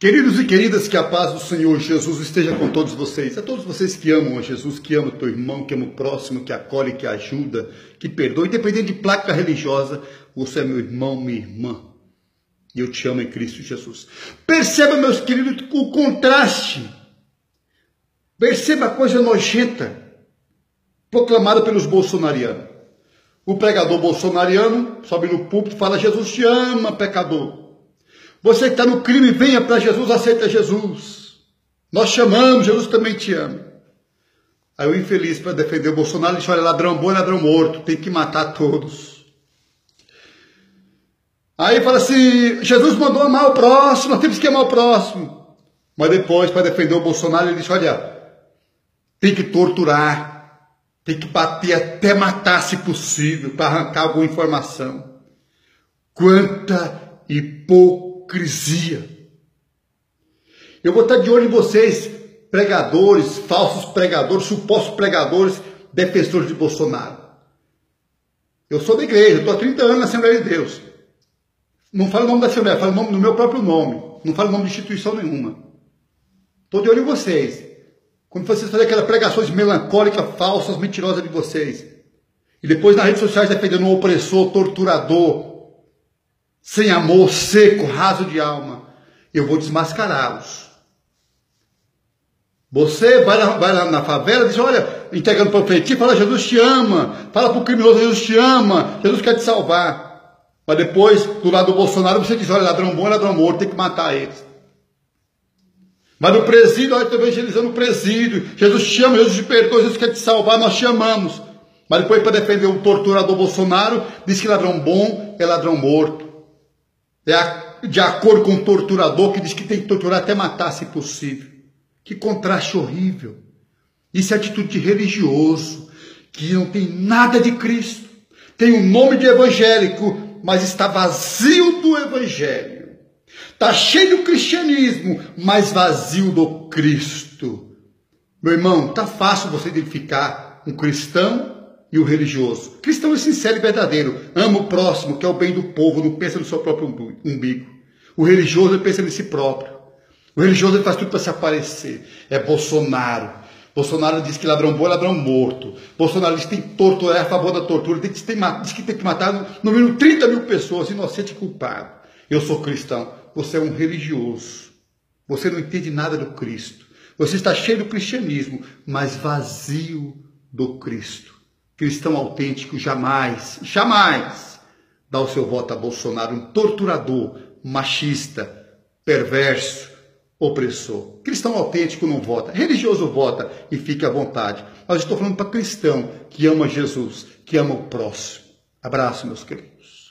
Queridos e queridas, que a paz do Senhor Jesus esteja com todos vocês. A todos vocês que amam a Jesus, que amam o teu irmão, que amam o próximo, que acolhe, que ajuda, que perdoa. Independente de placa religiosa, você é meu irmão, minha irmã. E eu te amo em Cristo Jesus. Perceba, meus queridos, o contraste. Perceba a coisa nojenta proclamada pelos bolsonarianos. O pregador bolsonariano sobe no púlpito e fala: Jesus te ama, pecador. Você que está no crime, venha para Jesus, aceita Jesus. Nós chamamos, Jesus também te ama. Aí o infeliz, para defender o Bolsonaro, diz: olha, ladrão bom é ladrão morto, tem que matar todos. Aí fala assim: Jesus mandou amar o próximo, nós temos que amar o próximo. Mas depois, para defender o Bolsonaro, ele diz: olha, tem que torturar, tem que bater até matar, se possível, para arrancar alguma informação. Quanta hipocrisia. Eu vou estar de olho em vocês, pregadores, falsos pregadores, supostos pregadores, defensores de Bolsonaro. Eu sou da igreja, estou há 30 anos na Assembleia de Deus. Não falo o nome da Assembleia, falo o nome do meu próprio nome. Não falo o nome de instituição nenhuma. Estou de olho em vocês. Quando vocês fazem aquelas pregações melancólicas, falsas, mentirosas de vocês. E depois nas redes sociais defendendo um opressor, torturador, sem amor, seco, raso de alma, eu vou desmascará-los. Você vai lá na favela e diz: olha, entregando profetia, fala: Jesus te ama. Fala para o criminoso: Jesus te ama, Jesus quer te salvar. Mas depois, do lado do Bolsonaro, você diz: olha, ladrão bom é ladrão morto, tem que matar eles. Mas no presídio, olha, estou evangelizando o presídio: Jesus te ama, Jesus te perdoa, Jesus quer te salvar, nós te amamos. Mas depois, para defender o torturador Bolsonaro, diz que ladrão bom é ladrão morto. É de acordo com o torturador, que diz que tem que torturar até matar, se possível. Que contraste horrível. Isso é atitude de religioso, que não tem nada de Cristo. Tem um nome de evangélico, mas está vazio do evangelho. Está cheio do cristianismo, mas vazio do Cristo. Meu irmão, está fácil você identificar um cristão e o religioso. Cristão é sincero e verdadeiro. Ama o próximo, que é o bem do povo, não pensa no seu próprio umbigo. O religioso pensa em si próprio. O religioso faz tudo para se aparecer. É Bolsonaro. Bolsonaro diz que ladrão bom é ladrão morto. Bolsonaro diz que tem que torturar, é a favor da tortura. Diz que tem que matar no mínimo 30 mil pessoas, inocente e culpado. Eu sou cristão. Você é um religioso. Você não entende nada do Cristo. Você está cheio do cristianismo, mas vazio do Cristo. Cristão autêntico jamais dá o seu voto a Bolsonaro, um torturador, machista, perverso, opressor. Cristão autêntico não vota, religioso vota e fique à vontade. Mas eu estou falando para cristão que ama Jesus, que ama o próximo. Abraço, meus queridos.